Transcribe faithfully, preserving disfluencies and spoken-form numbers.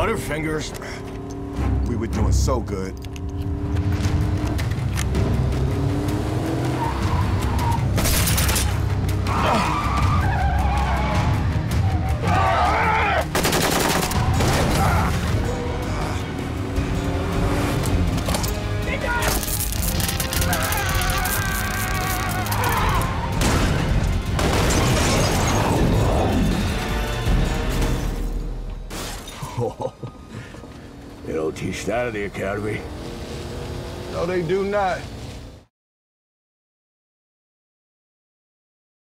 Butterfingers. We were doing so good. They don't teach that at the academy. No, they do not.